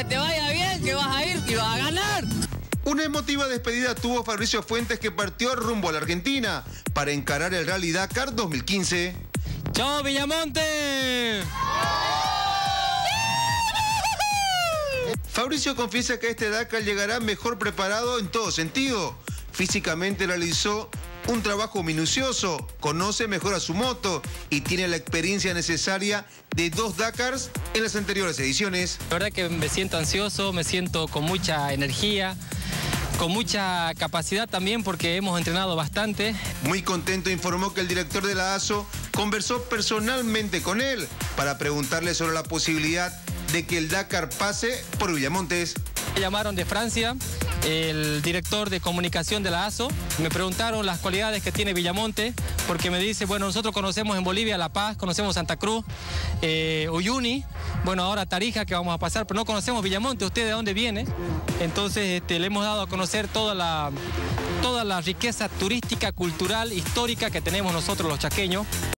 que te vaya bien, que vas a ir y vas a ganar. Una emotiva despedida tuvo Fabricio Fuentes, que partió rumbo a la Argentina para encarar el Rally Dakar 2015. ¡Chao, Villamonte! Fabricio confiesa que este Dakar llegará mejor preparado en todo sentido. Físicamente realizó un trabajo minucioso, conoce mejor a su moto y tiene la experiencia necesaria de 2 Dakars en las anteriores ediciones. La verdad que me siento ansioso, me siento con mucha energía, con mucha capacidad también porque hemos entrenado bastante. Muy contento informó que el director de la ASO conversó personalmente con él para preguntarle sobre la posibilidad de que el Dakar pase por Villamontes. Me llamaron de Francia, el director de comunicación de la ASO, me preguntaron las cualidades que tiene Villamonte, porque me dice, bueno, nosotros conocemos en Bolivia La Paz, conocemos Santa Cruz, Uyuni, bueno, ahora Tarija que vamos a pasar, pero no conocemos Villamonte. ¿Usted de dónde viene? Entonces le hemos dado a conocer toda la riqueza turística, cultural, histórica que tenemos nosotros los chaqueños.